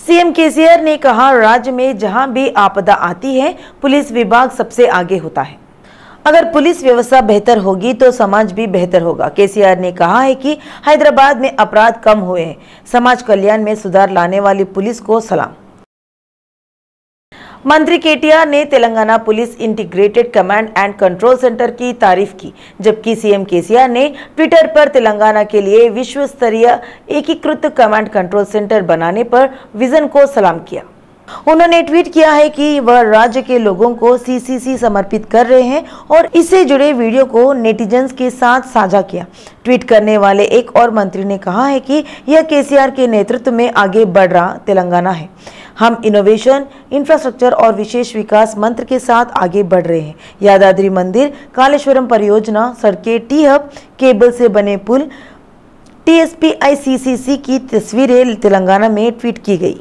CM KCR ने कहा, राज्य में जहां भी आपदा आती है पुलिस विभाग सबसे आगे होता है। अगर पुलिस व्यवस्था बेहतर होगी तो समाज भी बेहतर होगा। केसीआर ने कहा है कि हैदराबाद में अपराध कम हुए हैं। समाज कल्याण में सुधार लाने वाली पुलिस को सलाम। मंत्री केटीआर ने Telangana police integrated command and control centre की तारीफ की, जबकि सीएम केसीआर ने ट्विटर पर तेलंगाना के लिए विश्व स्तरीय एकीकृत कमांड कंट्रोल सेंटर बनाने पर विजन को सलाम किया। उन्होंने ट्वीट किया है कि वह राज्य के लोगों को सीसीसी समर्पित कर रहे हैं और इससे जुड़े वीडियो को नेटिजन्स के साथ साझा किया। ट्वीट करने वाले एक और मंत्री ने कहा है कि यह केसीआर के नेतृत्व में आगे बढ़ रहा तेलंगाना है। हम इनोवेशन, इंफ्रास्ट्रक्चर और विशेष विकास मंत्र के साथ आगे बढ़ रहे हैं। यादाद्री मंदिर, कालेश्वरम परियोजना, सड़कें, टी हब, केबल से बने पुल, TSPICCC की तस्वीरें तेलंगाना में ट्वीट की गई।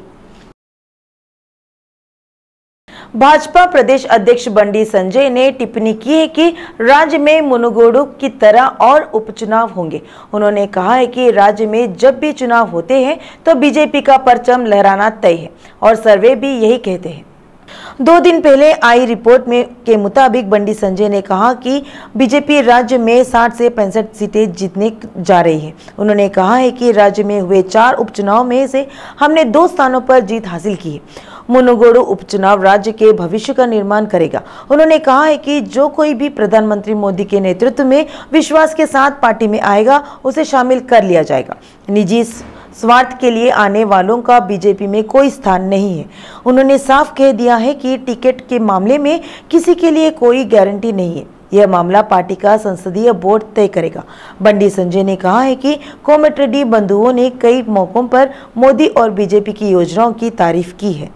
भाजपा प्रदेश अध्यक्ष बंडी संजय ने टिप्पणी की है कि राज्य में मुनुगोडु की तरह और उपचुनाव होंगे। उन्होंने कहा है कि राज्य में जब भी चुनाव होते हैं तो बीजेपी का परचम लहराना तय है और सर्वे भी यही कहते हैं। 2 दिन पहले आई रिपोर्ट के मुताबिक बंडी संजय ने कहा कि बीजेपी राज्य में 60 से 65 सीटें जीतने जा रही है। उन्होंने कहा है कि राज्य में हुए 4 उपचुनाव में से हमने 2 स्थानों पर जीत हासिल की है। मुनुगोडु उपचुनाव राज्य के भविष्य का निर्माण करेगा। उन्होंने कहा है कि जो कोई भी प्रधानमंत्री मोदी के नेतृत्व में विश्वास के साथ पार्टी में आएगा उसे शामिल कर लिया जाएगा। निजी स्वार्थ के लिए आने वालों का बीजेपी में कोई स्थान नहीं है। उन्होंने साफ कह दिया है कि टिकट के मामले में किसी के लिए कोई गारंटी नहीं है। यह मामला पार्टी का संसदीय बोर्ड तय करेगा। बंडी संजय ने कहा है कि कोमटिरेड्डी बंधुओं ने कई मौकों पर मोदी और बीजेपी की योजनाओं की तारीफ की है।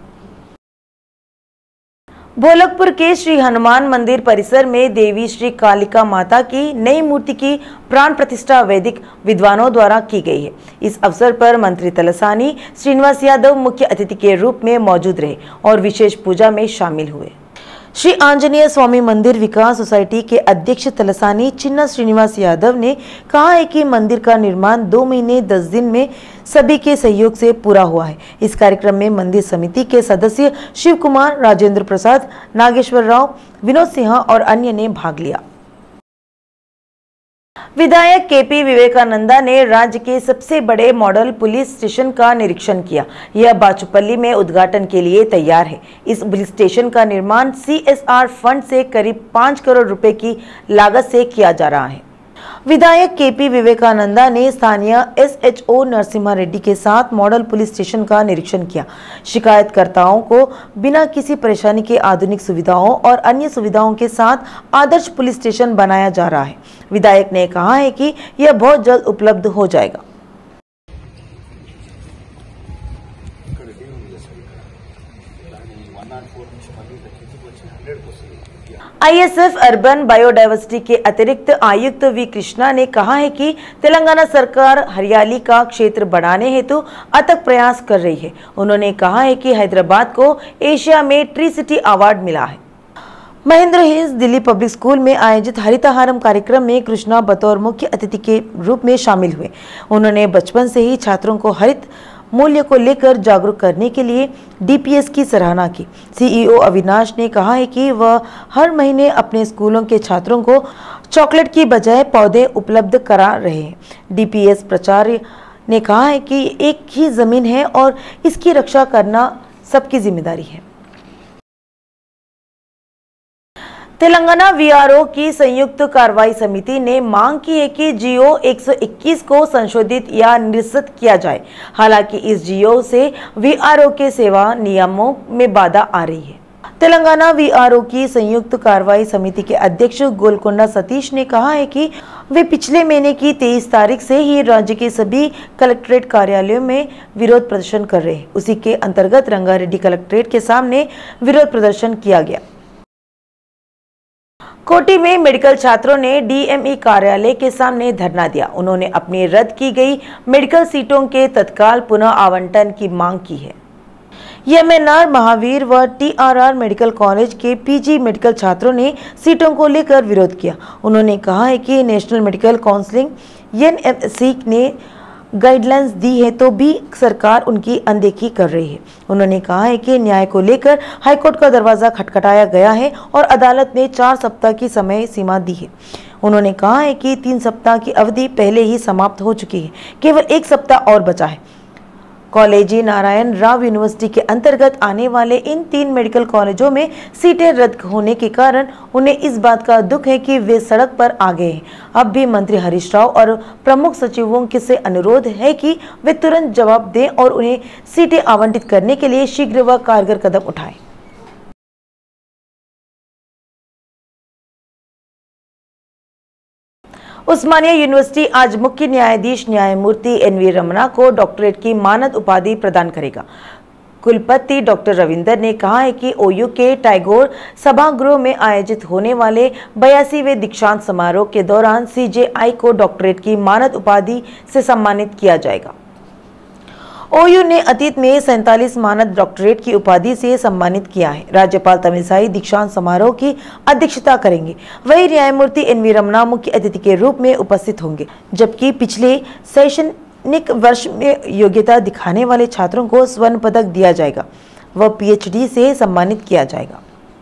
भोलकपुर के श्री हनुमान मंदिर परिसर में देवी श्री कालिका माता की नई मूर्ति की प्राण प्रतिष्ठा वैदिक विद्वानों द्वारा की गई है। इस अवसर पर मंत्री तलसानी श्रीनिवास यादव मुख्य अतिथि के रूप में मौजूद रहे और विशेष पूजा में शामिल हुए। श्री आंजनेय स्वामी मंदिर विकास सोसाइटी के अध्यक्ष तलसानी चिन्ना श्रीनिवास यादव ने कहा है कि मंदिर का निर्माण 2 महीने 10 दिन में सभी के सहयोग से पूरा हुआ है। इस कार्यक्रम में मंदिर समिति के सदस्य शिव कुमार, राजेंद्र प्रसाद, नागेश्वर राव, विनोद सिंह और अन्य ने भाग लिया। विधायक केपी विवेकानंदा ने राज्य के सबसे बड़े मॉडल पुलिस स्टेशन का निरीक्षण किया। यह बाचुपल्ली में उद्घाटन के लिए तैयार है। इस पुलिस स्टेशन का निर्माण CSR फंड से करीब 5 करोड़ रुपए की लागत से किया जा रहा है। विधायक केपी विवेकानंदा ने स्थानीय SHO नरसिम्हा रेड्डी के साथ मॉडल पुलिस स्टेशन का निरीक्षण किया। शिकायतकर्ताओं को बिना किसी परेशानी के आधुनिक सुविधाओं और अन्य सुविधाओं के साथ आदर्श पुलिस स्टेशन बनाया जा रहा है। विधायक ने कहा है कि यह बहुत जल्द उपलब्ध हो जाएगा। ISF अर्बन बायोडायवर्सिटी के अतिरिक्त आयुक्त वी कृष्णा ने कहा है कि तेलंगाना सरकार हरियाली का क्षेत्र बढ़ाने हेतु अथक प्रयास कर रही है। उन्होंने कहा है कि हैदराबाद को एशिया में ट्री सिटी अवार्ड मिला है। Mahendra Hills Delhi public school में आयोजित हरितहारम कार्यक्रम में कृष्णा बतौर मुख्य अतिथि के रूप में शामिल हुए। उन्होंने बचपन से ही छात्रों को हरित मूल्य को लेकर जागरूक करने के लिए DPS की सराहना की। CEO अविनाश ने कहा है कि वह हर महीने अपने स्कूलों के छात्रों को चॉकलेट की बजाय पौधे उपलब्ध करा रहे हैं। DPS प्राचार्य ने कहा है कि एक ही जमीन है और इसकी रक्षा करना सबकी जिम्मेदारी है। तेलंगाना VRO की संयुक्त कार्रवाई समिति ने मांग की है कि GO 121 को संशोधित या निरस्त किया जाए। हालांकि इस GO से VRO के सेवा नियमों में बाधा आ रही है। तेलंगाना VRO की संयुक्त कार्रवाई समिति के अध्यक्ष गोलकोंडा सतीश ने कहा है कि वे पिछले महीने की 23 तारीख से ही राज्य के सभी कलेक्ट्रेट कार्यालयों में विरोध प्रदर्शन कर रहे हैं। उसी के अंतर्गत रंगारेड्डी कलेक्ट्रेट के सामने विरोध प्रदर्शन किया गया। कोटी में मेडिकल छात्रों ने DME कार्यालय के सामने धरना दिया। उन्होंने अपनी रद्द की गई मेडिकल सीटों के तत्काल पुनः आवंटन की मांग की है। MNR महावीर व TRR मेडिकल कॉलेज के PG मेडिकल छात्रों ने सीटों को लेकर विरोध किया। उन्होंने कहा है कि नेशनल मेडिकल काउंसिल NMC ने गाइडलाइंस दी है तो भी सरकार उनकी अनदेखी कर रही है। उन्होंने कहा है कि न्याय को लेकर हाईकोर्ट का दरवाजा खटखटाया गया है और अदालत ने 4 सप्ताह की समय सीमा दी है। उन्होंने कहा है कि 3 सप्ताह की अवधि पहले ही समाप्त हो चुकी है, केवल 1 सप्ताह और बचा है। कॉलेजी नारायण राव यूनिवर्सिटी के अंतर्गत आने वाले इन 3 मेडिकल कॉलेजों में सीटें रद्द होने के कारण उन्हें इस बात का दुख है कि वे सड़क पर आ गए हैं। अब भी मंत्री हरीश राव और प्रमुख सचिवों से अनुरोध है कि वे तुरंत जवाब दें और उन्हें सीटें आवंटित करने के लिए शीघ्र व कारगर कदम उठाएं। उस्मानिया यूनिवर्सिटी आज मुख्य न्यायाधीश न्यायमूर्ति एनवी रमना को डॉक्टरेट की मानद उपाधि प्रदान करेगा। कुलपति डॉक्टर रविंदर ने कहा है कि ओयू के टैगोर सभागृह में आयोजित होने वाले 82वें दीक्षांत समारोह के दौरान सीजेआई को डॉक्टरेट की मानद उपाधि से सम्मानित किया जाएगा। ओयू ने अतीत में 47 मानद डॉक्टरेट की उपाधि से सम्मानित किया है। राज्यपाल तमिलसाई दीक्षांत समारोह की अध्यक्षता करेंगे। वहीं न्यायमूर्ति एनवी रमना मुख्य अतिथि के रूप में उपस्थित होंगे, जबकि पिछले शैक्षणिक वर्ष में योग्यता दिखाने वाले छात्रों को स्वर्ण पदक दिया जाएगा व पीएचडी से सम्मानित किया जाएगा।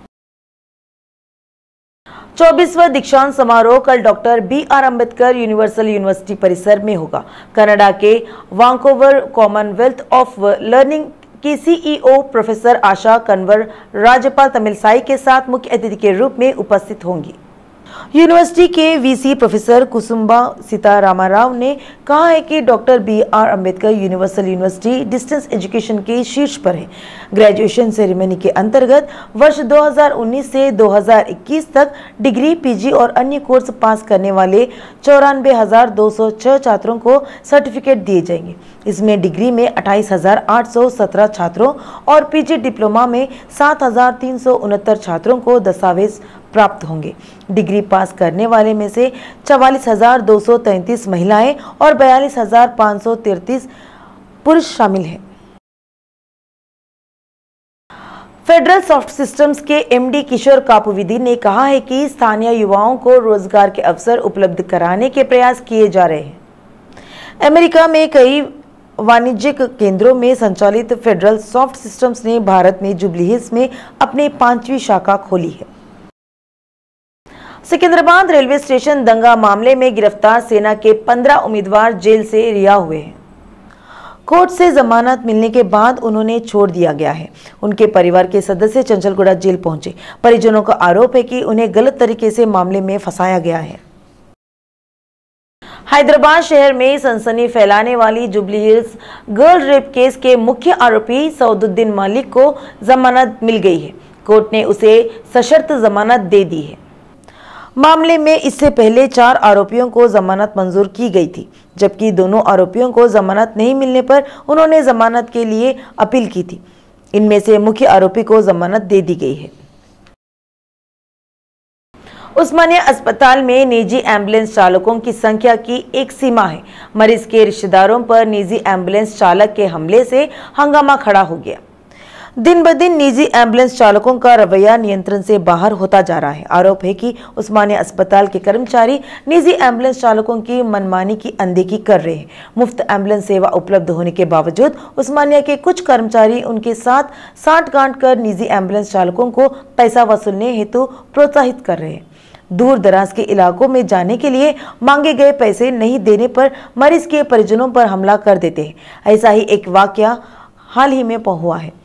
24वां दीक्षांत समारोह कल doctor BR Ambedkar universal university परिसर में होगा। कनाडा के वैंकूवर कॉमनवेल्थ ऑफ लर्निंग की CEO प्रोफेसर आशा कन्वर राज्यपाल तमिलसाई के साथ मुख्य अतिथि के रूप में उपस्थित होंगी। यूनिवर्सिटी के VC प्रोफेसर कुसुम्बा सीतारामाराव ने कहा है कि doctor BR Ambedkar universal university distance education के शीर्ष पर है। ग्रेजुएशन सेरेमनी के अंतर्गत वर्ष 2019 से 2021 तक डिग्री, PG और अन्य कोर्स पास करने वाले 94,206 छात्रों को सर्टिफिकेट दिए जाएंगे। इसमें डिग्री में 28,817 छात्रों और PG डिप्लोमा में 7,369 छात्रों को दस्तावेज प्राप्त होंगे। डिग्री पास करने वाले में से 44,233 महिलाएं और 42,533 पुरुष शामिल हैं। फेडरल सॉफ्ट सिस्टम्स के MD किशोर कापुविदी ने कहा है कि स्थानीय युवाओं को रोजगार के अवसर उपलब्ध कराने के प्रयास किए जा रहे हैं। अमेरिका में कई वाणिज्यिक केंद्रों में संचालित फेडरल सॉफ्ट सिस्टम्स ने भारत में जुबली हिल्स में अपनी 5वीं शाखा खोली है। सिकंदराबाद रेलवे स्टेशन दंगा मामले में गिरफ्तार सेना के 15 उम्मीदवार जेल से रिहा हुए हैं। कोर्ट से जमानत मिलने के बाद उन्होंने छोड़ दिया गया है। उनके परिवार के सदस्य चंचलगुड़ा जेल पहुंचे। परिजनों का आरोप है कि उन्हें गलत तरीके से मामले में फंसाया गया है। हैदराबाद शहर में सनसनी फैलाने वाली Jubilee Hills girl rape case के मुख्य आरोपी सऊदुद्दीन मलिक को जमानत मिल गई है। कोर्ट ने उसे सशर्त जमानत दे दी है। मामले में इससे पहले 4 आरोपियों को जमानत मंजूर की गई थी, जबकि दोनों आरोपियों को जमानत नहीं मिलने पर उन्होंने जमानत के लिए अपील की थी। इनमें से मुख्य आरोपी को जमानत दे दी गई है। उस्मानिया अस्पताल में निजी एम्बुलेंस चालकों की संख्या की एक सीमा है। मरीज के रिश्तेदारों पर निजी एम्बुलेंस चालक के हमले से हंगामा खड़ा हो गया। दिन ब दिन निजी एम्बुलेंस चालकों का रवैया नियंत्रण से बाहर होता जा रहा है। आरोप है कि उस्मानिया अस्पताल के कर्मचारी निजी एम्बुलेंस चालकों की मनमानी की अनदेखी कर रहे हैं। मुफ्त एम्बुलेंस सेवा उपलब्ध होने के बावजूद उस्मानिया के कुछ कर्मचारी उनके साथ साठगांठ कर निजी एम्बुलेंस चालकों को पैसा वसूलने हेतु प्रोत्साहित कर रहे हैं। दूर दराज के इलाकों में जाने के लिए मांगे गए पैसे नहीं देने पर मरीज के परिजनों पर हमला कर देते हैं। ऐसा ही एक वाकया हाल ही में हुआ है।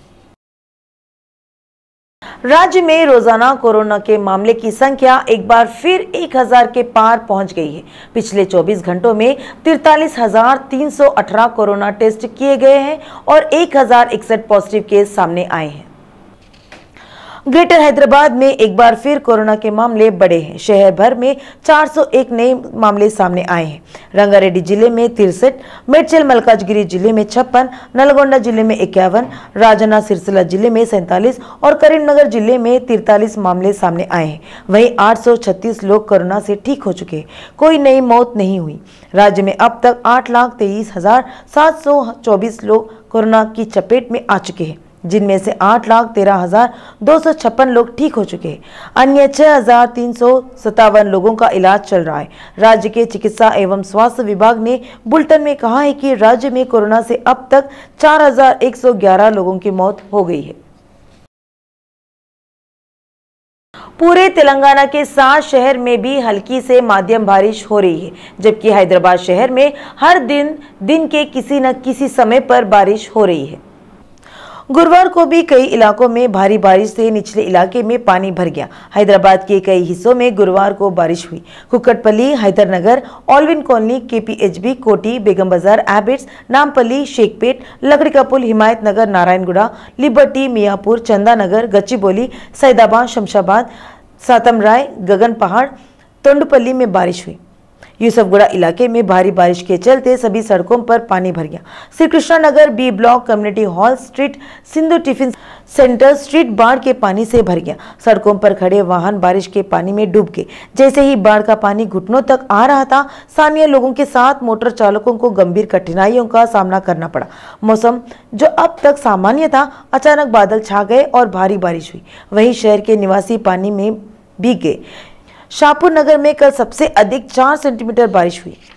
राज्य में रोजाना कोरोना के मामले की संख्या एक बार फिर 1000 के पार पहुंच गई है। पिछले 24 घंटों में 43,318 कोरोना टेस्ट किए गए हैं और 1061 पॉजिटिव केस सामने आए हैं। ग्रेटर हैदराबाद में एक बार फिर कोरोना के मामले बढ़े हैं। शहर भर में 401 नए मामले सामने आए हैं। रंगारेड्डी जिले में 63, मेडचल मल्काजगिरी जिले में 56, नलगोंडा जिले में 51, राजन्ना सिरसिला जिले में 47 और करीमनगर जिले में 43 मामले सामने आए हैं। वहीं 836 लोग कोरोना से ठीक हो चुके हैं। कोई नई मौत नहीं हुई। राज्य में अब तक 8,23,724 लोग कोरोना की चपेट में आ चुके हैं, जिनमें से 8,13,256 लोग ठीक हो चुके हैं। अन्य 6,357 लोगों का इलाज चल रहा है। राज्य के चिकित्सा एवं स्वास्थ्य विभाग ने बुलेटिन में कहा है कि राज्य में कोरोना से अब तक 4,111 लोगों की मौत हो गई है। पूरे तेलंगाना के 7 शहर में भी हल्की से मध्यम बारिश हो रही है, जबकि हैदराबाद शहर में हर दिन के किसी न किसी समय पर बारिश हो रही है। गुरुवार को भी कई इलाकों में भारी बारिश से निचले इलाके में पानी भर गया। हैदराबाद के कई हिस्सों में गुरुवार को बारिश हुई। Kukatpally, Hydernagar, Allwyn colony, KPHB, Koti, Begum Bazar, Abids, Nampally, Shaikpet, Lakdi ka Pul, Himayatnagar, Narayanguda, Liberty, Miyapur, Chandanagar, Gachibowli, Saidabad, Shamshabad, Satamrai, Gagan Pahad, Tondupally में बारिश हुई। यूसुफगुड़ा इलाके में भारी बारिश के चलते सभी सड़कों पर पानी भर गया। Shri Krishna Nagar, B block, community hall street, Sindhu tiffin centre street बाढ़ के पानी से भर गया। सड़कों पर खड़े वाहन बारिश के पानी में डूब गए। जैसे ही बाढ़ का पानी घुटनों तक आ रहा था, स्थानीय लोगों के साथ मोटर चालकों को गंभीर कठिनाइयों का सामना करना पड़ा। मौसम जो अब तक सामान्य था, अचानक बादल छा गए और भारी बारिश हुई। वहीं शहर के निवासी पानी में भीग गए। शाहपुर नगर में कल सबसे अधिक 4 सेंटीमीटर बारिश हुई।